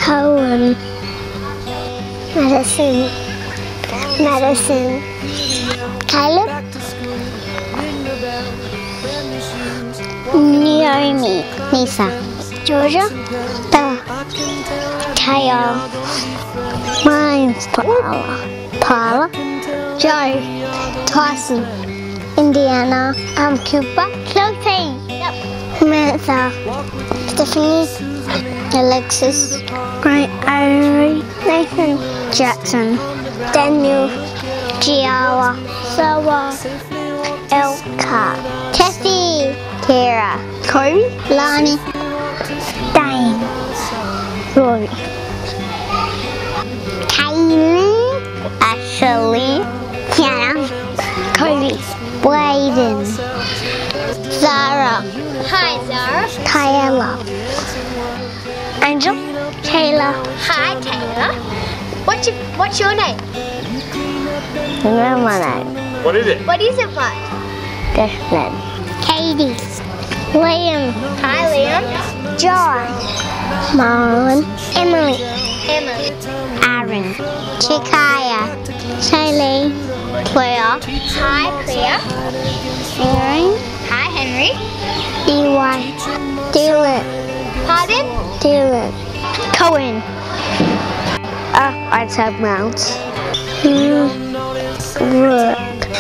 Poem. Medicine. Medicine. Caleb. Naomi. Nisa. Georgia. Bella. Kyle. Mine's Paula. Paula. Joe. Tyson. Indiana. Cooper. Chelsea. Samantha. Stephanie. Alexis. Great Avery. Nathan. Jackson. Daniel. Giara. Sarah. Elka. Tessie. Kara. Corey. Lani. Dane. Rory. Kaylee. Ashley. Kiana. Cody. Bladen. Zara. Hi, Zara. Kyla. Angel. Taylor. Hi, Taylor. What's your name? Remember my name. What is it? What is it, bud? Declan. Katie. Liam. Hi, Liam. John. Marlon. Emily. Aaron. Chikaya. Shaylee. Claire. Hi, Claire. Aaron. Hi, Henry. EY. Dylan. Pardon? Dylan. Cohen. I tag Mount. Work.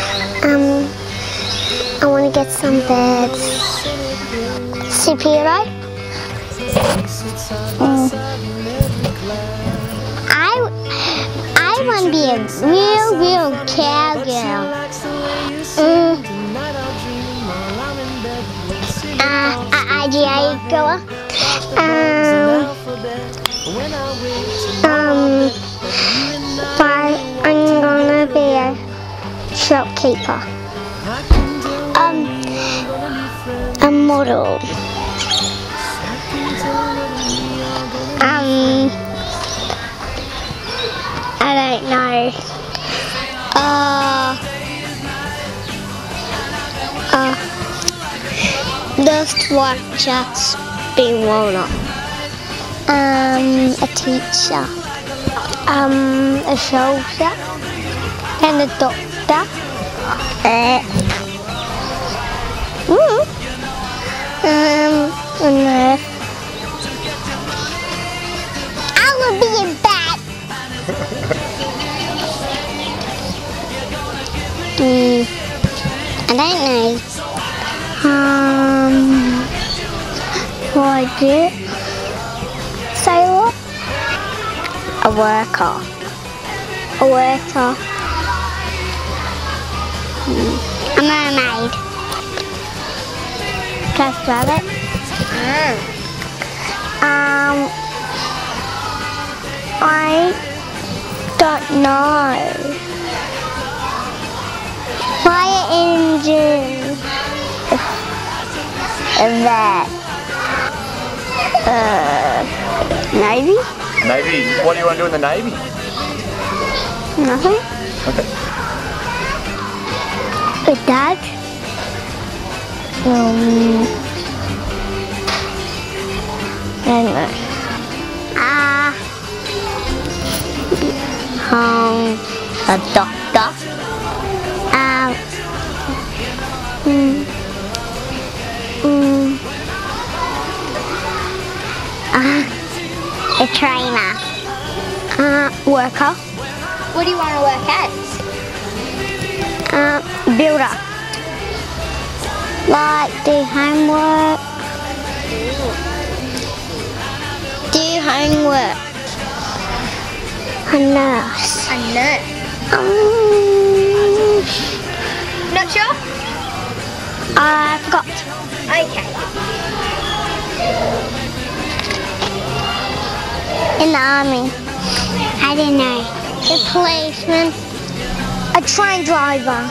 I want to get some beds. Superhero. I want to be a real cowgirl. IGA goer. But I'm gonna be a shopkeeper. A model. I don't know. Just watch us be one up. A teacher. A soldier. And a doctor. A nurse. I will be a bat. I don't know. What sailor? A worker. A worker. A mermaid. Trust rabbit. I don't know. Fire engine. That. Navy? Navy. What do you want to do in the Navy? Nothing. Okay. With Dad. I don't know. A doctor. A trainer. Worker. What do you want to work as? Builder. Like do homework. Do homework. A nurse. A nurse. Not sure? I forgot. Okay. In the army. I don't know. A policeman. A train driver.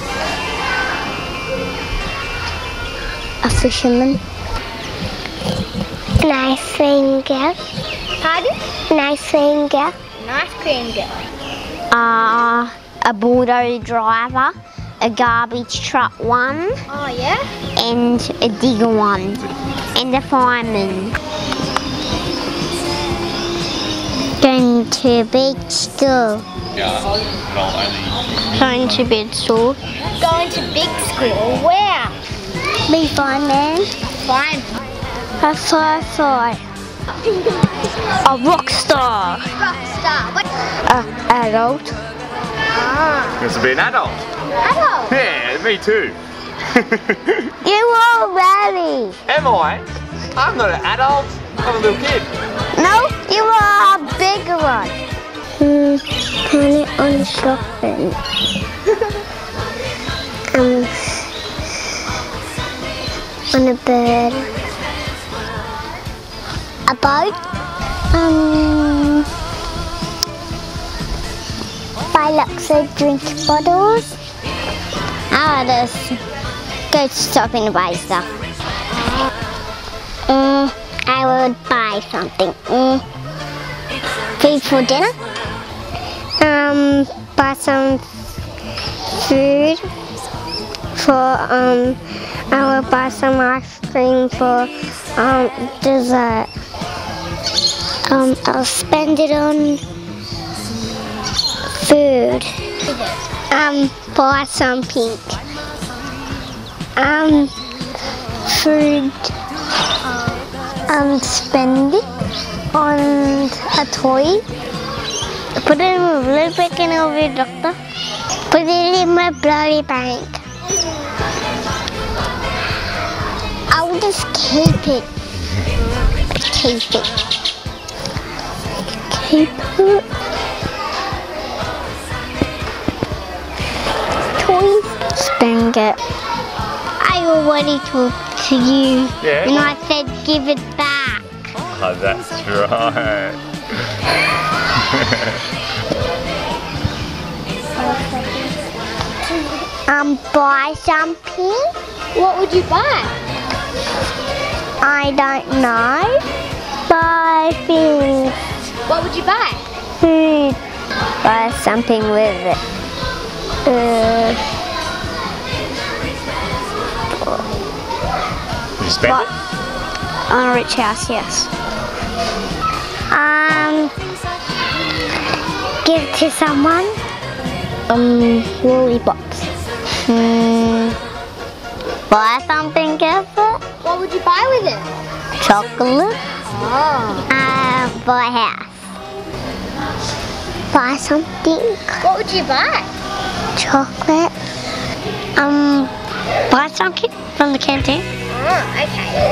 A fisherman. An ice cream girl. Pardon? An ice cream girl. An ice cream girl. A bulldozer driver, a garbage truck one, Oh yeah? and a digger one, and a fireman. to big school. Yeah, but I'll only... Going to big school. Going to big school. Where? Be fun, man. Fine. A firefly. A rock star. Rockstar. What? A adult. Ah. Wants to be an adult. Adult. Yeah, me too. You already. Am I? I'm not an adult. I'm a little kid. No, you are a bigger one. Turn it on shopping. On a bird. A boat. Buy lots of drink bottles. I'll just go shopping and buy stuff. I would buy something. Food for dinner. Buy some food for I will buy some ice cream for dessert. I'll spend it on food. Buy some pink. Food. Spend it on a toy. Put it in a little bit in over, doctor. Put it in my bloody bank. I'll just keep it. Keep it. Keep it. Toy. Spend it. I already talked to you. Yeah. And I said give it back. Oh, that's right. Buy something? What would you buy? I don't know. Buy things. What would you buy? Food. Buy something with it. Did you spend it? On a rich house, yes. Give it to someone. Lollipops. Buy something with it. What would you buy with it? Chocolate. Oh. Buy a house. Buy something. What would you buy? Chocolate. Buy something from the canteen. Oh, okay.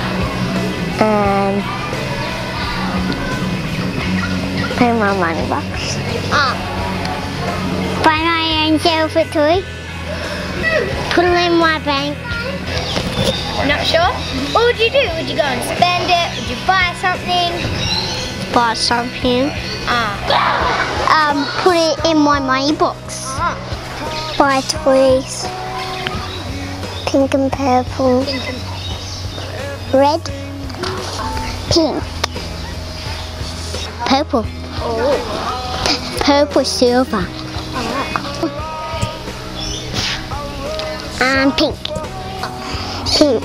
Pay my money box. Oh. Buy my own selfie toy. Put it in my bank. Not sure? What would you do? Would you go and spend it? Would you buy something? Buy something. Ah. Put it in my money box. Ah. Buy toys. Pink and purple. Red. Pink. Purple. Oh. Purple, silver. Pink. Pink.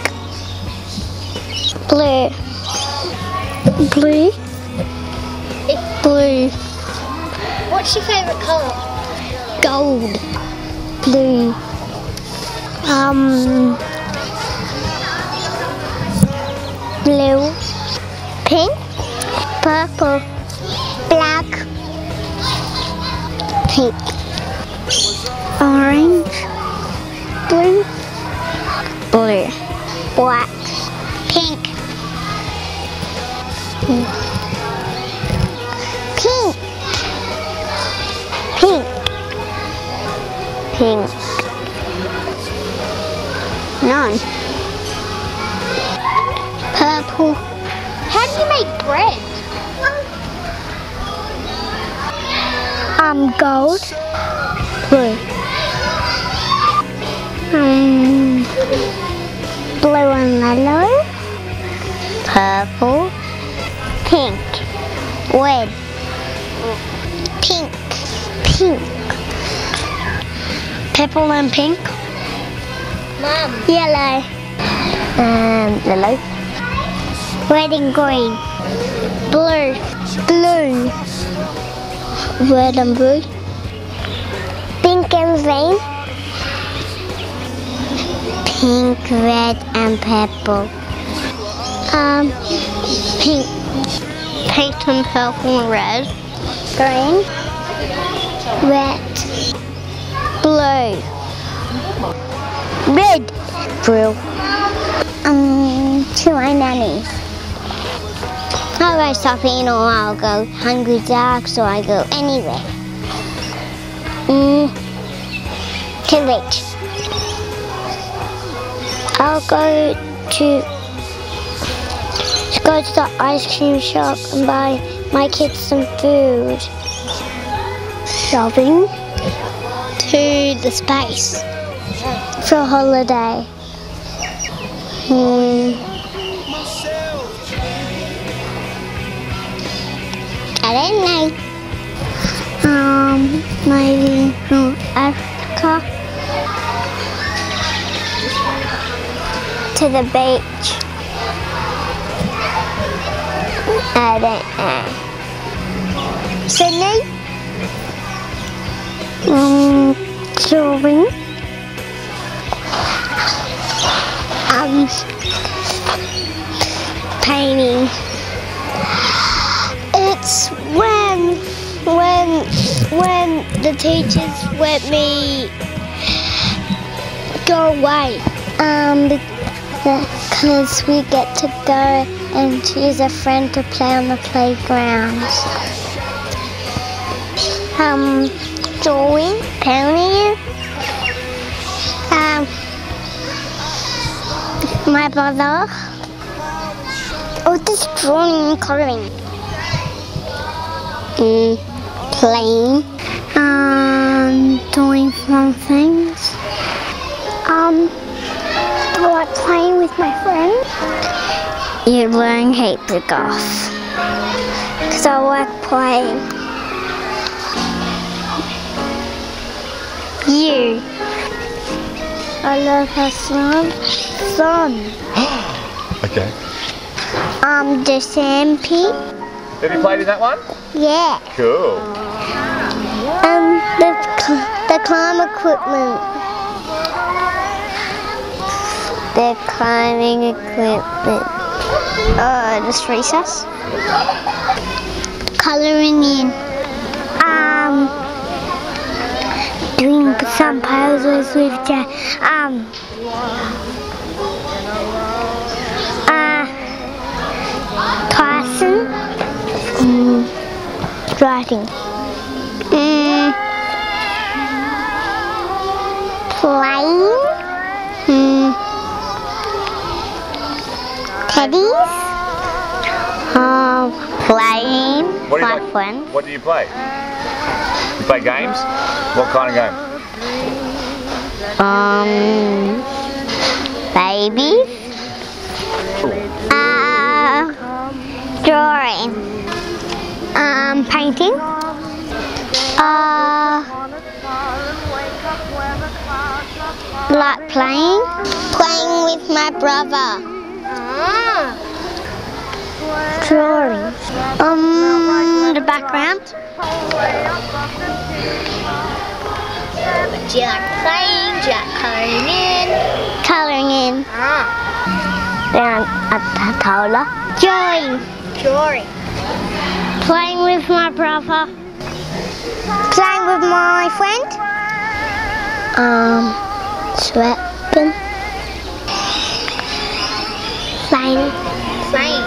Blue. Blue. Blue. What's your favourite colour? Gold. Blue. Blue. Pink. Purple. Black. Pink. Orange. Blue. Blue. Black. Pink. Pink. Pink. Pink. None. Purple. How do you make bread? Gold. Blue. Blue and yellow. Purple. Pink. Red. Pink. Pink. Purple and pink. Mum. Yellow. Yellow. Red and green. Blue. Blue. Red and blue. Pink and green. Pink, red, and purple. Pink. Pink and purple and red. Green. Red. Blue. Red. Blue. To my nanny's. I'll go shopping or I'll go Hungry Jack's or I go anywhere. To which? I'll go to the ice cream shop and buy my kids some food. Shopping. To the space for a holiday. I don't know. Maybe from Africa. To the beach. I don't know. Sydney. Drawing. Painting. It's when the teachers let me go away. Because we get to go and choose a friend to play on the playground. Drawing. Painting. My brother. Oh, just drawing and coloring. Playing. Doing fun things. I like playing with my friends. You learn heaps of golf. Because I like playing. You. I love her son. Okay. The sandpit. Have you played in that one? Yeah. Cool. The climb equipment. The climbing equipment. Just recess. Colouring in. Doing some puzzles with Tyson. Writing. Playing. Teddies. Playing. What do you My like? friends. What do you play? You play games? What kind of game? Babies. Drawing. Painting. Like playing. Playing with my brother. Drawing. The background. Do you like playing? Do you like colouring in? Colouring in. Then a taller. Drawing. Drawing. Playing with my brother. Playing with my friend. Sweating. Playing. Playing.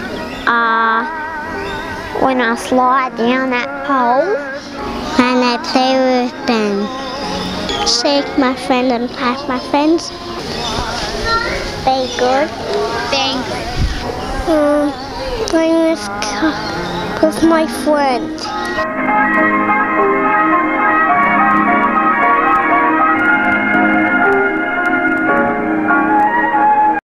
When I slide down that pole and I play with Ben. Shake my friend and pat my friends. Very good. Very good. Playing with my friend.